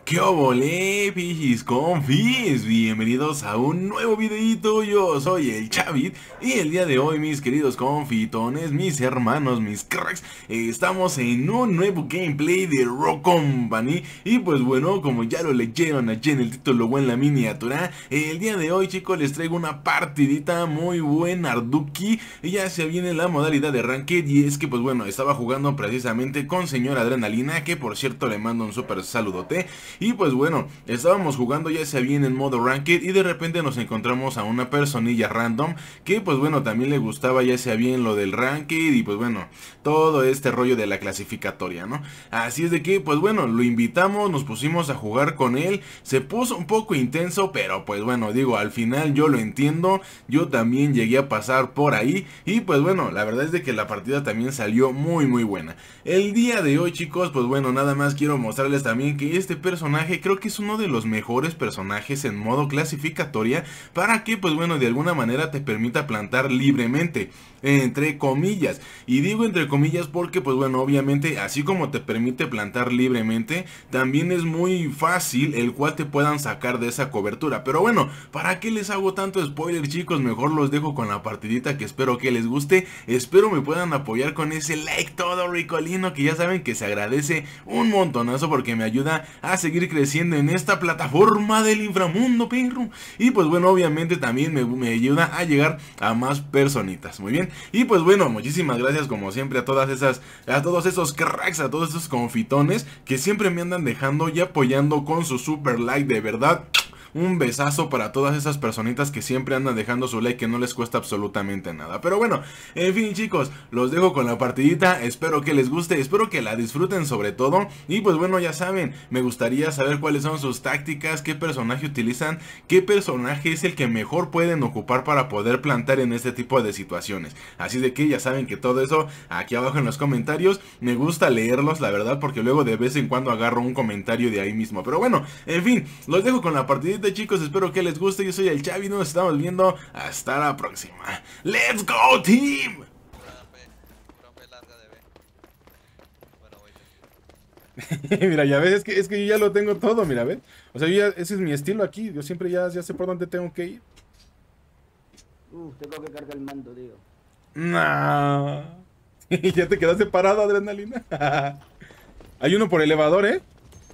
¿Qué obole, pijis confis? Bienvenidos a un nuevo videito. Yo soy el Chavit y el día de hoy, mis queridos confitones, mis hermanos, mis cracks, estamos en un nuevo gameplay de Rock Company. Y pues bueno, como ya lo leyeron allí en el título o en la miniatura, el día de hoy, chicos, les traigo una partidita muy buena, Arduki. Y ya se viene la modalidad de Ranked, y es que pues bueno, estaba jugando precisamente con señor Adrenalina, que por cierto le mando un súper saludote. Y pues bueno, estábamos jugando ya sea bien en modo Ranked y de repente nos encontramos a una personilla random que pues bueno también le gustaba ya sea bien lo del Ranked y pues bueno, todo este rollo de la clasificatoria, ¿no? Así es de que pues bueno, lo invitamos, nos pusimos a jugar con él, se puso un poco intenso, pero pues bueno, digo, al final yo lo entiendo, yo también llegué a pasar por ahí y pues bueno, la verdad es de que la partida también salió muy buena. El día de hoy, chicos, pues bueno, nada más quiero mostrarles también que este personaje creo que es uno de los mejores personajes en modo clasificatoria para que pues bueno de alguna manera te permita plantar libremente, entre comillas, y digo entre comillas porque pues bueno obviamente así como te permite plantar libremente, también es muy fácil el cual te puedan sacar de esa cobertura. Pero bueno, ¿para qué les hago tanto spoiler, chicos? Mejor los dejo con la partidita, que espero que les guste, espero me puedan apoyar con ese like todo ricolino que ya saben que se agradece un montonazo porque me ayuda a seguir creciendo en esta plataforma del inframundo, perro. Y pues bueno, obviamente también me ayuda a llegar a más personitas. Muy bien. Y pues bueno, muchísimas gracias como siempre a todas esas, a todos esos cracks, a todos esos confitones que siempre me andan dejando y apoyando con su super like, de verdad. Un besazo para todas esas personitas que siempre andan dejando su like, que no les cuesta absolutamente nada. Pero bueno, en fin, chicos, los dejo con la partidita. Espero que les guste, espero que la disfruten sobre todo. Y pues bueno, ya saben, me gustaría saber cuáles son sus tácticas, qué personaje utilizan, qué personaje es el que mejor pueden ocupar para poder plantar en este tipo de situaciones. Así de que ya saben que todo eso aquí abajo en los comentarios me gusta leerlos, la verdad, porque luego de vez en cuando agarro un comentario de ahí mismo. Pero bueno, en fin, los dejo con la partidita, chicos, espero que les guste. Yo soy el Chavi, nos estamos viendo hasta la próxima. ¡Let's go, team! Pura P larga de B. Bueno, voy yo. Mira, ya ves, es que yo ya lo tengo todo, mira, ¿ves? O sea, ese es mi estilo aquí, yo siempre ya sé por dónde tengo que ir. Tengo que cargar el mando, tío. Nah. Ya te quedaste parado, Adrenalina. Hay uno por elevador, ¿eh?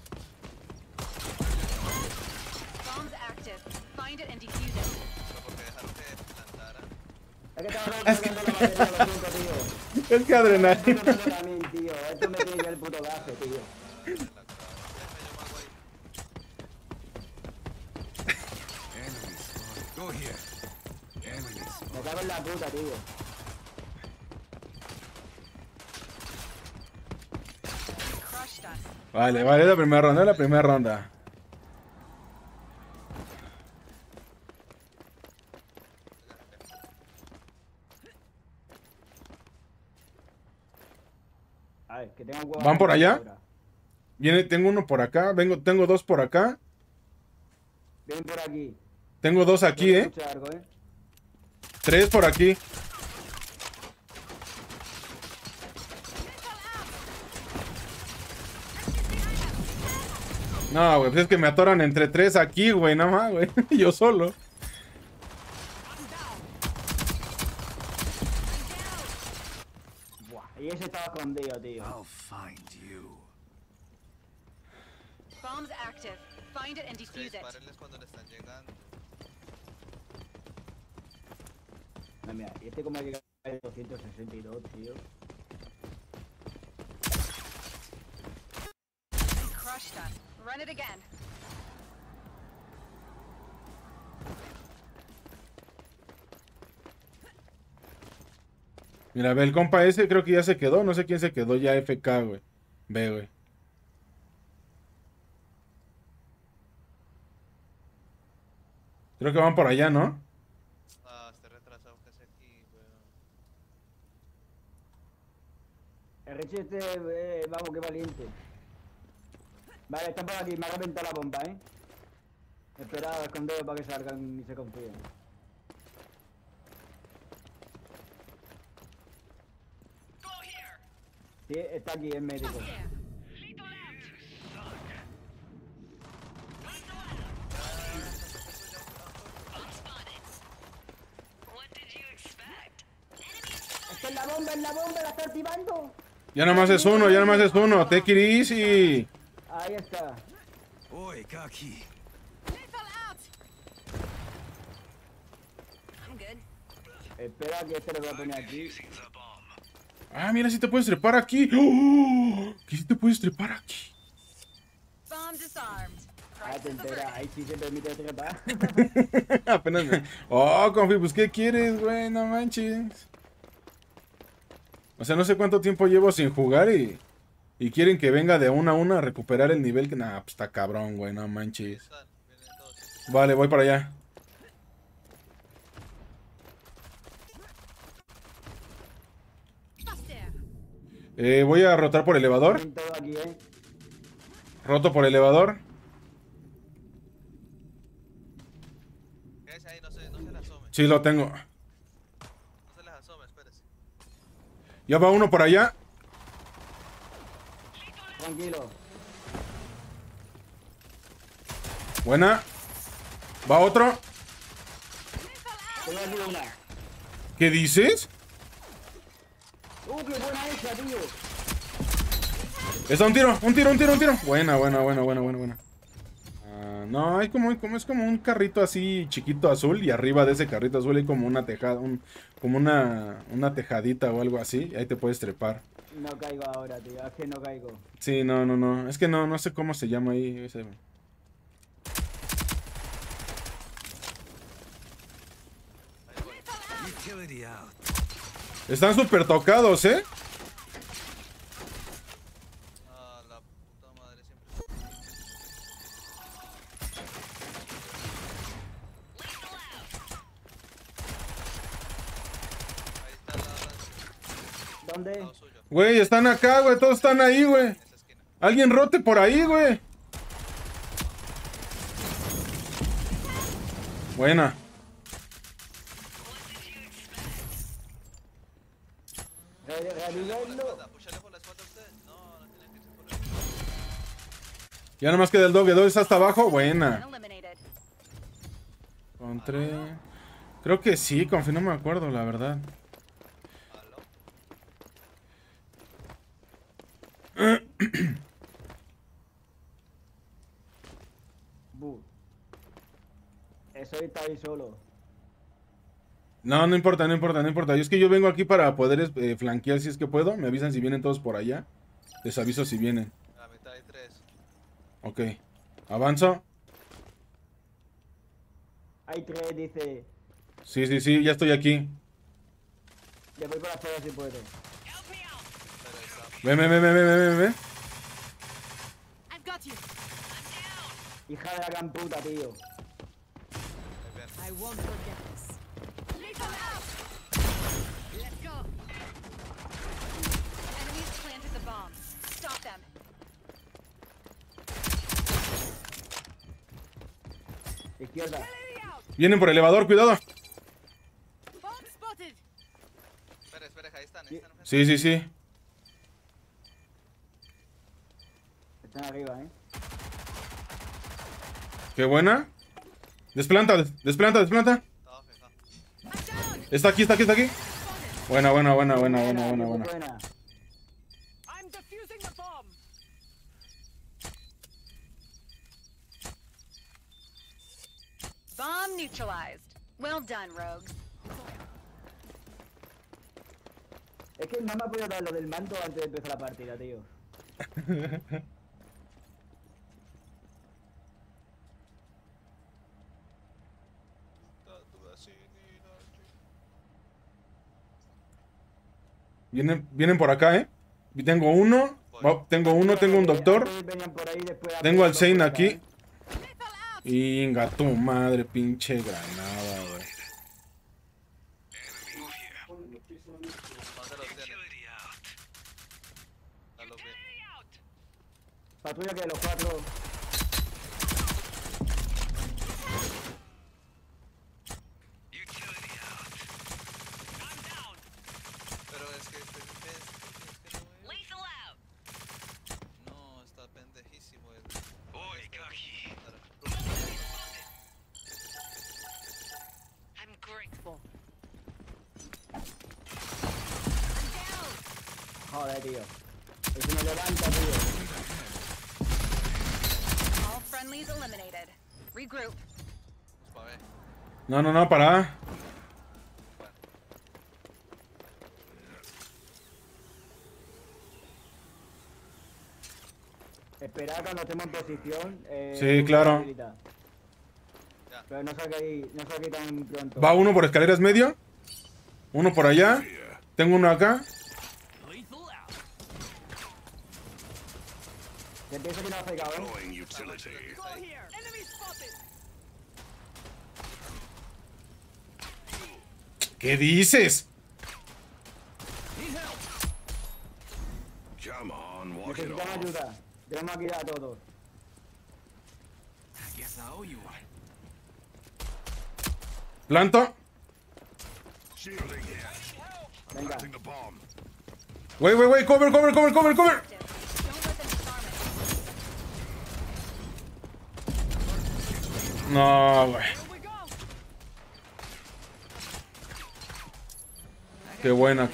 Bombs active. Find it and defuse it. Pero porque dejaron que plantara. Es que estaba Es que, cargando la batería a los 5, tío. es que Adrenalina. Esto no a mí, tío. Esto me tiene ya el puto gafe, tío. En la clave. Déjame yo me hago ahí. Me cago en la puta, tío. Crushed us. Vale, la primera ronda. A ver, que tengo huevos. ¿Van por allá? Ahora. Tengo uno por acá, tengo dos por acá, Ven por aquí. tengo dos aquí, Yo ¿eh? escuché algo, ¿eh? Tres por aquí. No, güey, pues es que me atoran entre tres aquí, güey, nada más, güey. Yo solo. Buah, y ese estaba escondido, tío. Bombs active. Find it and Que defuse it. dispárenles cuando le están llegando. No, mira, y este como ha llegado a 262, tío. Crushed us. Run it again. Mira, ve, el compa ese creo que ya se quedó. No sé quién se quedó ya FK, güey. Ve, güey. Creo que van por allá, ¿no? Ah, estoy retrasado que es aquí, weón. El Reche este, vamos, qué valiente. Vale, están por aquí, me ha reventado la bomba, ¿eh? Espera, esconderos para que salgan y se confíen. Sí, está aquí, es médico. en la bomba, la está activando. Ya nomás es uno, ya nomás es uno. Take it easy. Ahí está. Oi, Kaki. Lethal out. I'm good. Espera que este lo voy a poner aquí. Ah, mira, si te puedes trepar aquí. ¡Oh! ¿Qué si te puedes trepar aquí? Bomb disarmed. Ah, Price te is enteras. averted. Ahí sí se permite trepar. Apenas me... Oh, confi, pues ¿qué quieres, güey? No manches. O sea, no sé cuánto tiempo llevo sin jugar y quieren que venga de una a una a recuperar el nivel que... Nah, pues está cabrón, güey, no manches. Están, vienen todos. Vale, voy para allá. Buster. Voy a rotar por elevador. Tienen todo aquí, Roto por elevador. Quédese ahí, no se les asome. Sí, lo tengo. No se les asome, espérese. Ya va uno por allá. Tranquilo. Buena. Va otro. Tengo aquí una. ¿Qué dices? Qué buena esa, tío. Está un tiro. Buena. Ah, no, hay como es como un carrito así chiquito azul y arriba de ese carrito azul hay como una tejada, como una tejadita o algo así. Y ahí te puedes trepar. No caigo ahora, tío. Es que no caigo. Sí, no. Es que no sé cómo se llama ahí ese. Utility out. Están súper tocados, ¿eh? Ah, la puta madre siempre. Ahí está ¿Dónde? lado suyo, Güey, están acá, güey. Todos están ahí, güey. en esa esquina. Alguien rote por ahí, güey. Buena. Revivirlo. Púchale por la espalda a usted. No tienen que irse por ahí. Ya nomás queda el dog. ¿El dog está hasta abajo? Buena. Eliminated. Encontré... Creo que sí, confi, no me acuerdo, la verdad. ¿Aló? Bu. Eso está ahí solo. No importa. Yo es que yo vengo aquí para poder flanquear si es que puedo. Me avisan si vienen todos por allá. Les aviso si vienen. A la mitad hay 3. Ok. Avanzo. Hay 3, dice. Sí, ya estoy aquí. Le voy por afuera si puedo. Ven. I've got you. Hija de la gran puta, tío. I won't forget this. Lethal out. Let's go. Enemies planted the bomb. Stop them. Izquierda. Vienen por elevador, cuidado. Bomb spotted. Espera, ahí están. Enfrente. Sí. Están arriba, Qué buena. Desplanta. Está abajo, está. Está aquí. Buena. Buena. I'm defusing the bomb. Bomb neutralized. Well done, rogues. Es que no me ha podido dar lo del manto antes de empezar la partida, tío. Vienen por acá, ¿eh? Tengo uno. Tengo un doctor. Antes venían por ahí, después Tengo al aparecieron Zane por acá, aquí. Inga tu madre, pinche granada, güey. ¿Dónde los tienen? Dalo bien. Patrulla que los 4. Pero es que este no es. No, está pendejísimo. I'm grateful. Joder, tío. Y se me levanta, tío. All friendlies eliminated. Regroup. Vamos pa' ver. No, para. Esperar cuando estemos en posición. Sí, claro. habilidad. Pero no salga tan pronto. Va uno por escaleras medio. Uno por allá. Tengo uno acá. Ya pienso que no ha pegado, ¿Qué dices? Necesitamos ayuda. Tenemos que ir a todos. Planto. Venga. Wey, cover. Don't let them disarm it. No, güey. Qué buena.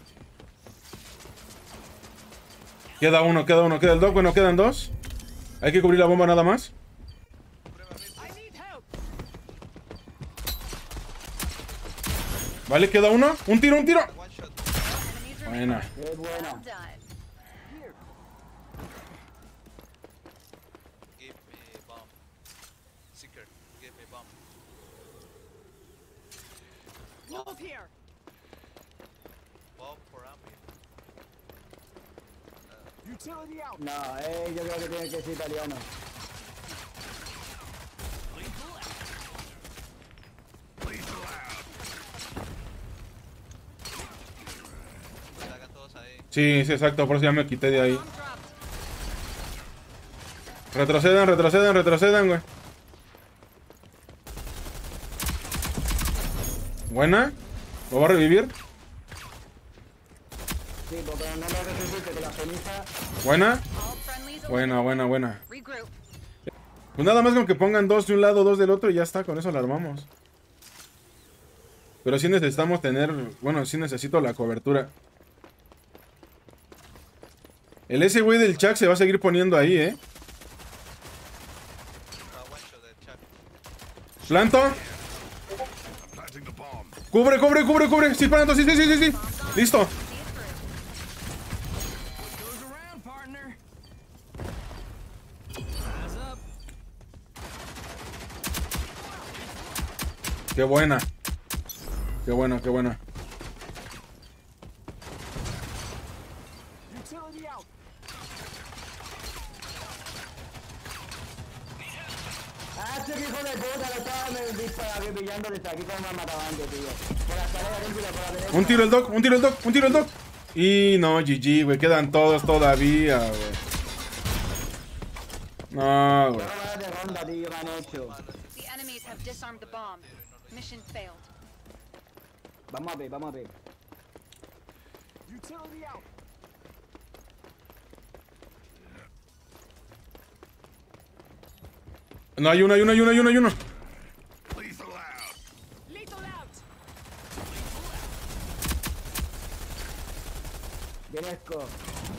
Queda uno. Queda el doc. Bueno, quedan dos. Hay que cubrir la bomba nada más. Vale, queda uno. Un tiro. One shot. Enemies remaining. Buena. Qué Well buena. done. Give me bomb. Seeker, give me bomb. Bomb. Bomb for Ambi. No, yo creo que tiene que ser italiano. Salgan todos ahí. Sí, exacto. Por eso ya me quité de ahí. Bomb dropped. Retrocedan, güey. Buena. ¿Lo va a revivir? Sí, porque no lo resucite con la ceniza. Buena. All friendlies Buena. Regroup. Pues nada más con que pongan dos de un lado, dos del otro y ya está. Con eso la armamos. Pero sí necesitamos tener... Bueno, sí necesito la cobertura. El ese güey del Chuck se va a seguir poniendo ahí, One shot de Chuck. Planto. Cubre. Sí, planto, sí. Listo. See it through. Goes around, partner. Eyes up. Qué buena. Ah, ese hijo de puta lo estaba pillando desde aquí como me ha matado antes, tío. Por la escalera, por la derecha. Un tiro el doc. Y no, GG, güey. Quedan todos todavía, güey. No, güey. Qué mala de ronda, tío, me han hecho. The enemies have disarmed the bomb. Mission failed. Vamos a ver. No, hay uno. Viene Esco. Bomb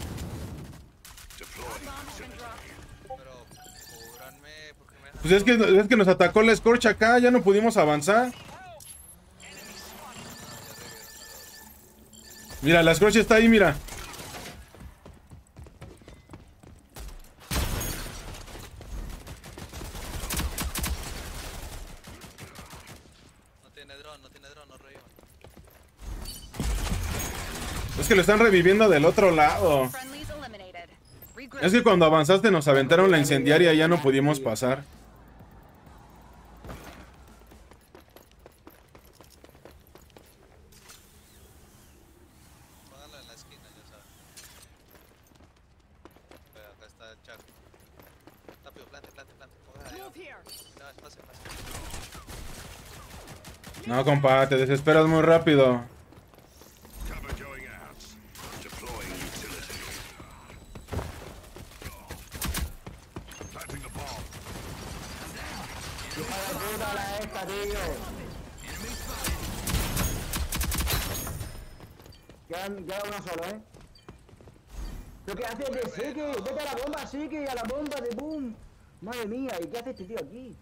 has been dropped. Pero, cúbranme, porque me Pues es que nos atacó la Scorch acá, ya no pudimos avanzar. Mira, la Scorch está ahí, mira. No tiene dron, no revivan. Es que lo están reviviendo del otro lado. Friendlies eliminated. Regroup. Es que cuando avanzaste nos aventaron la incendiaria y ya no pudimos pasar. Póngalo en la esquina, ya saben. Pero acá está el Chuck. Rápido, plante. Póngala ahí. No, espacio. No, compa, te desesperas muy rápido. Hija de puta la esta, tío. Queda uno solo, ¿Pero qué haces de Seque? Vete a la bomba, Seque, a la bomba de boom. Madre mía, ¿y qué hace este tío aquí?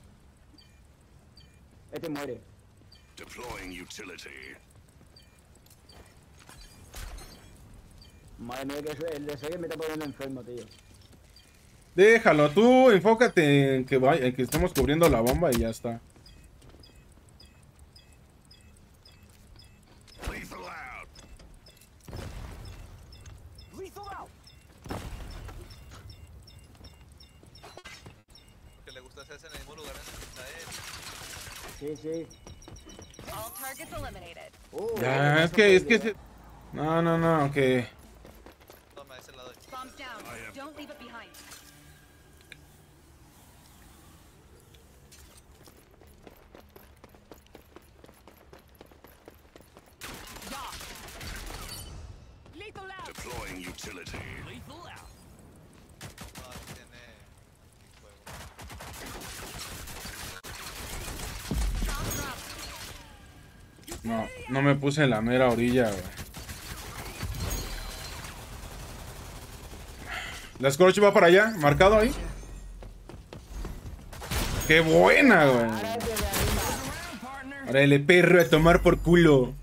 Este muere. Deploying utility. Madre mía, que el de Seque me está poniendo enfermo, tío. Déjalo, tú enfócate en en que estemos cubriendo la bomba y ya está. Lethal out. Lethal out. Que le gusta hacerse en el mismo lugar en el que está él. Sí, sí. All targets eliminated. Ya, es que... No, que... Toma, ese la doy. Bombs down. Don't leave it behind. Deploying utility. Lethal out. No, aquí tiene fuego. No me puse en la mera orilla, güey. La Scorch va para allá, marcado ahí. ¡Qué buena, güey! Órale, perro, a tomar por culo.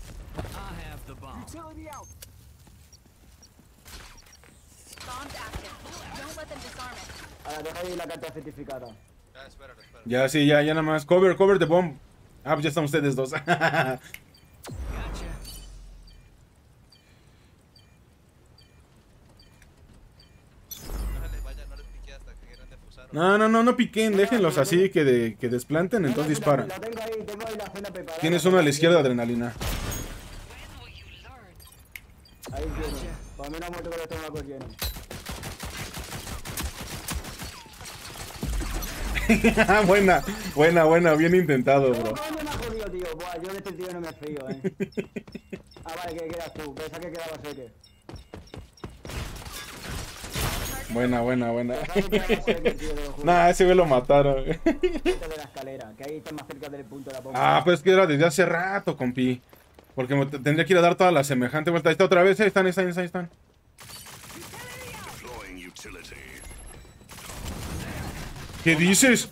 Bombs active. Don't let them disarm it. Ahora deja ahí la carta certificada. Ya, espéralo. Ya, sí, ya nada más. Cover the bomb. Ah, pues ya están ustedes dos. Gotcha. Déjale, vaya, no les pique hasta que quieran defusar. No piquen, déjenlos así que desplanten, entonces disparan. La tengo ahí la cena preparada. Tienes uno a la izquierda, adrenalina. Ahí tiene. Por mí no ha muerto con el estómago lleno. Buena, bien intentado, bro. ¿Cómo me ha jodido, tío? Buah, yo de este tío no me fío, Ah, vale, que quedas tú. Pensaba que quedaba Seque. Buena. Pensaba que quedaba Seque, tío, te lo juro. Nah, ese güey lo mataron. Vete de la escalera, que ahí está más cerca del punto de la bomba. Ah, pues que era desde hace rato, compi. Porque tendría que ir a dar toda la semejante vuelta. Ahí está otra vez, ahí están. Deploying utility. ¿Qué dices?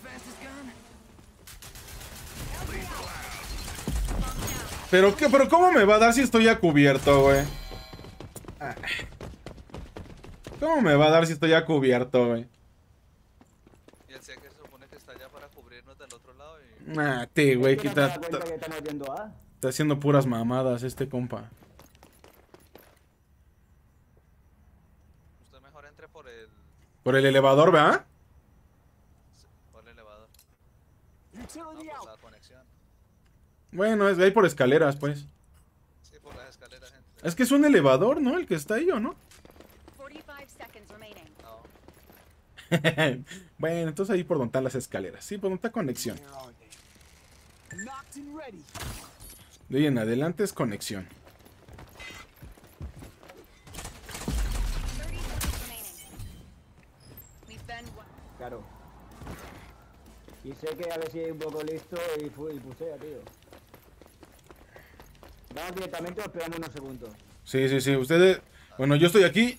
Pero ¿cómo me va a dar si estoy ya cubierto, güey? Ah. ¿Cómo me va a dar si estoy ya cubierto, güey? Y el Seque se supone que está allá para cubrirnos del otro lado y... Nah, güey, ¿Es que no te das cuenta que estamos yendo a? está haciendo puras mamadas este compa. Usted mejor entre por el Por el elevador, ¿verdad? elevador. No, por la conexión. Bueno, es ahí por escaleras, pues. Sí, por las escaleras, gente. Es que es un elevador, ¿no? El que está ahí, ¿o no? 45 seconds remaining. No. Bueno, entonces ahí por donde están las escaleras. Sí, por donde está conexión. De ahí en adelante es conexión. 30 seconds remaining. We've been Claro. Y sé que a ver si es un poco listo y pusea, tío. Vamos directamente o esperamos unos segundos. Sí. Ustedes... Bueno, yo estoy aquí.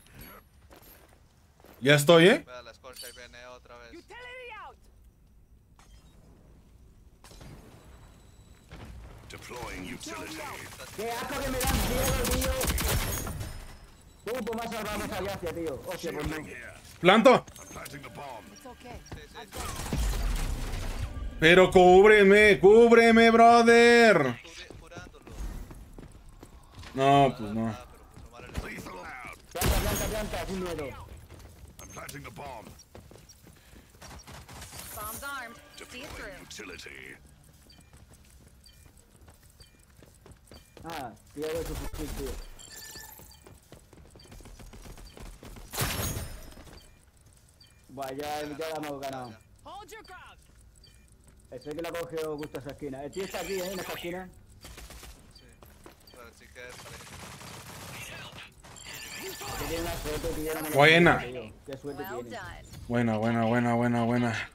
Ya estoy, ¿eh? Vea, la Scorch ahí viene otra vez. Deploying utility. ¡Qué asco que me dan miedo, tío! Pues más salvamos a gracia, tío. Hostia, pues no. ¡Planto! I'm planting the bomb. It's okay. Sí. Pero cúbreme, brother. Curándolo. No, pues no. Ah, pero puso mal el... Lethal out. Planta, sin miedo. I'm planting the bomb. Bombs armed. See it Deploying through. utility. Ah, tío, de su fusil, tío. Buah, ya la hemos ganado. Ese que la cogió justo esa esquina. El tío está aquí, en esta esquina. Sí. Pero sí que es parecido. Que tiene una suerte, tío. Buena. Tío. Qué suerte Well tiene. done. Buena.